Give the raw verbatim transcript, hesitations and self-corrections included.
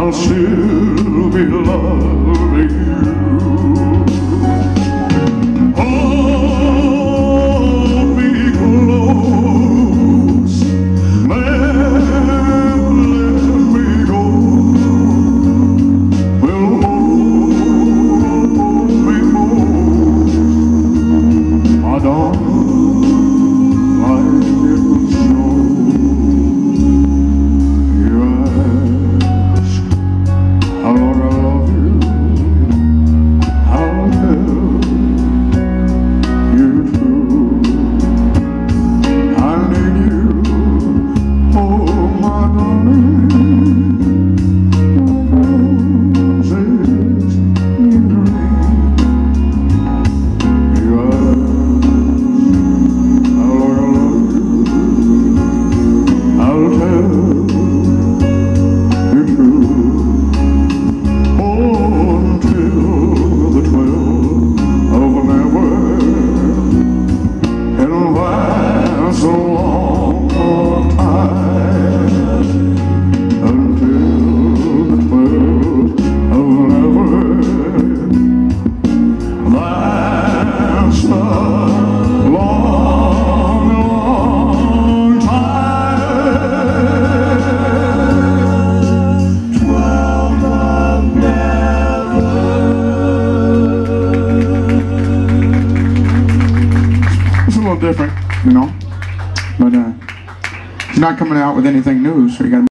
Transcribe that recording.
I'll still be loving you. Hold me close, never let me go. Well, hold me more, my darling, like it was snow. You ask how long I love you, I'll tell you true. I need you, oh my darling, roses in the rain. You ask how long I love you, I'll tell you true. Oh, until the twelve of an hour, and that's a long time. Until the twelve of an hour, that's a long, long time. Twelve of never. It's a little different, you know, but uh, she's not coming out with anything new, so you gotta